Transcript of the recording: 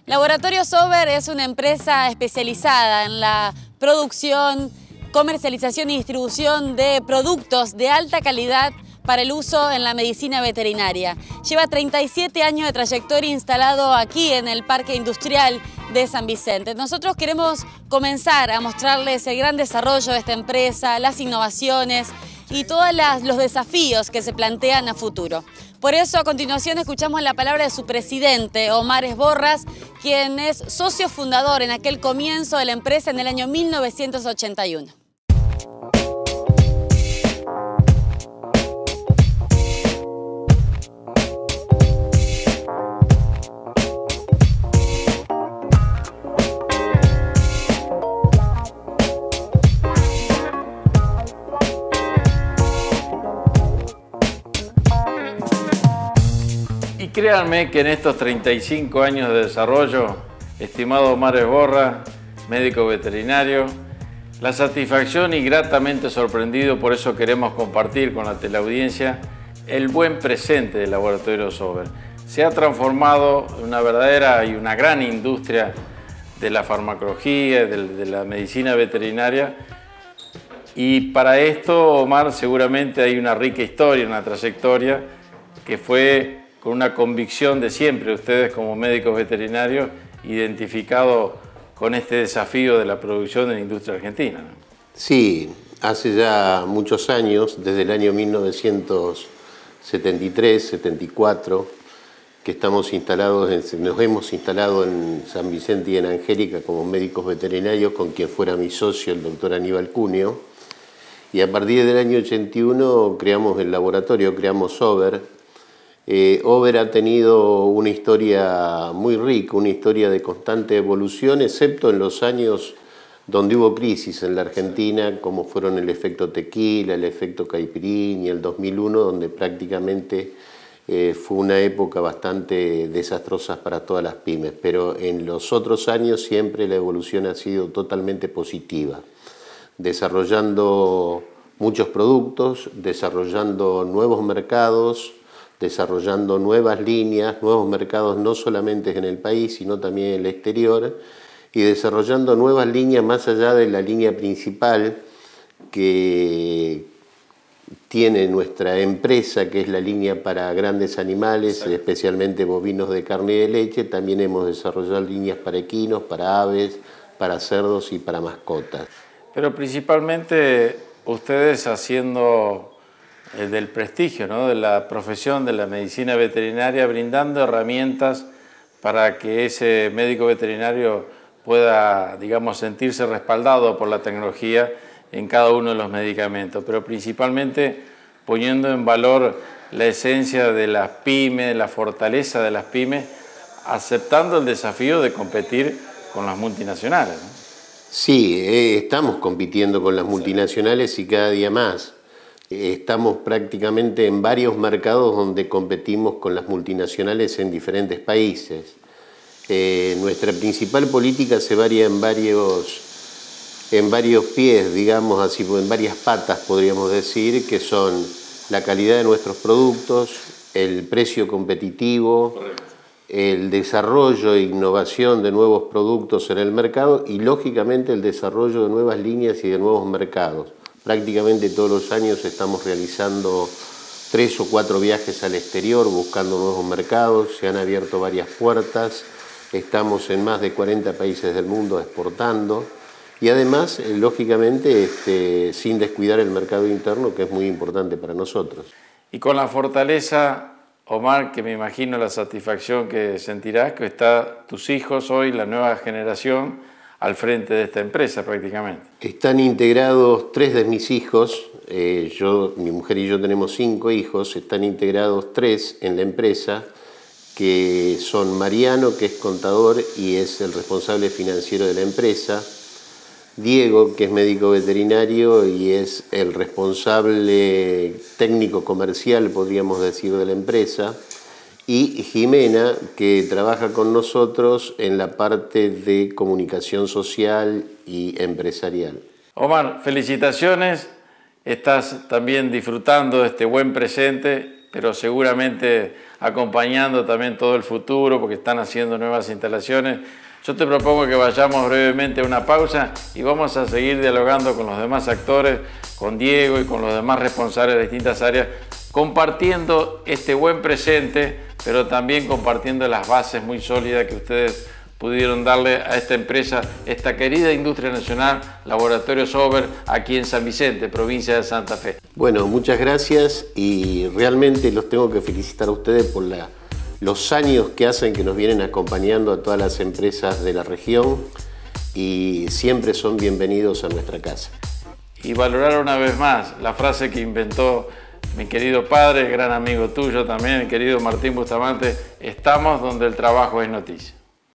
Laboratorio Sober es una empresa especializada en la producción, comercialización y distribución de productos de alta calidad para el uso en la medicina veterinaria. Lleva 37 años de trayectoria instalado aquí en el Parque Industrial de San Vicente. Nosotros queremos comenzar a mostrarles el gran desarrollo de esta empresa, las innovaciones y todos los desafíos que se plantean a futuro. Por eso, a continuación, escuchamos la palabra de su presidente, Omar Esborras, quien es socio fundador en aquel comienzo de la empresa en el año 1981. Y créanme que en estos 35 años de desarrollo, estimado Omar Esborras, médico veterinario, la satisfacción y gratamente sorprendido, por eso queremos compartir con la teleaudiencia el buen presente del Laboratorio Sober. Se ha transformado en una verdadera y una gran industria de la farmacología, de la medicina veterinaria. Y para esto, Omar, seguramente hay una rica historia, una trayectoria que fue con una convicción de siempre, ustedes como médicos veterinarios, identificados con este desafío de la producción en la industria argentina, ¿no? Sí, hace ya muchos años, desde el año 1973, 74, que nos hemos instalado en San Vicente y en Angélica como médicos veterinarios, con quien fuera mi socio, el doctor Aníbal Cuneo. Y a partir del año 81 creamos el laboratorio, creamos Sober. Over ha tenido una historia muy rica, una historia de constante evolución, excepto en los años donde hubo crisis en la Argentina, como fueron el efecto tequila, el efecto caipirinha y el 2001, donde prácticamente fue una época bastante desastrosa para todas las pymes. Pero en los otros años siempre la evolución ha sido totalmente positiva, desarrollando muchos productos, desarrollando nuevos mercados, desarrollando nuevas líneas, nuevos mercados no solamente en el país, sino también en el exterior, y desarrollando nuevas líneas más allá de la línea principal que tiene nuestra empresa, que es la línea para grandes animales, sí, especialmente bovinos de carne y de leche. También hemos desarrollado líneas para equinos, para aves, para cerdos y para mascotas. Pero principalmente ustedes haciendo del prestigio, ¿no?, de la profesión de la medicina veterinaria, brindando herramientas para que ese médico veterinario pueda, digamos, sentirse respaldado por la tecnología en cada uno de los medicamentos, pero principalmente poniendo en valor la esencia de las pymes, la fortaleza de las pymes, aceptando el desafío de competir con las multinacionales, ¿no? Sí, estamos compitiendo con las multinacionales y cada día más. Estamos prácticamente en varios mercados donde competimos con las multinacionales en diferentes países. Nuestra principal política se varía en varios pies, digamos así, en varias patas podríamos decir, que son la calidad de nuestros productos, el precio competitivo, el desarrollo e innovación de nuevos productos en el mercado y lógicamente el desarrollo de nuevas líneas y de nuevos mercados. Prácticamente todos los años estamos realizando 3 o 4 viajes al exterior buscando nuevos mercados, se han abierto varias puertas, estamos en más de 40 países del mundo exportando y además, lógicamente, sin descuidar el mercado interno, que es muy importante para nosotros. Y con la fortaleza, Omar, que me imagino la satisfacción que sentirás, que están tus hijos hoy, la nueva generación, al frente de esta empresa prácticamente. Están integrados 3 de mis hijos, mi mujer y yo tenemos 5 hijos, están integrados 3 en la empresa, que son Mariano, que es contador y es el responsable financiero de la empresa, Diego, que es médico veterinario y es el responsable técnico comercial, podríamos decir, de la empresa, y Jimena, que trabaja con nosotros en la parte de comunicación social y empresarial. Omar, felicitaciones, estás también disfrutando de este buen presente, pero seguramente acompañando también todo el futuro porque están haciendo nuevas instalaciones. Yo te propongo que vayamos brevemente a una pausa y vamos a seguir dialogando con los demás actores, con Diego y con los demás responsables de distintas áreas, compartiendo este buen presente, pero también compartiendo las bases muy sólidas que ustedes pudieron darle a esta empresa, esta querida industria nacional, Laboratorios Ober, aquí en San Vicente, provincia de Santa Fe. Bueno, muchas gracias y realmente los tengo que felicitar a ustedes por los años que hacen que nos vienen acompañando a todas las empresas de la región y siempre son bienvenidos a nuestra casa. Y valorar una vez más la frase que inventó mi querido padre, gran amigo tuyo también, el querido Martín Bustamante: estamos donde el trabajo es noticia.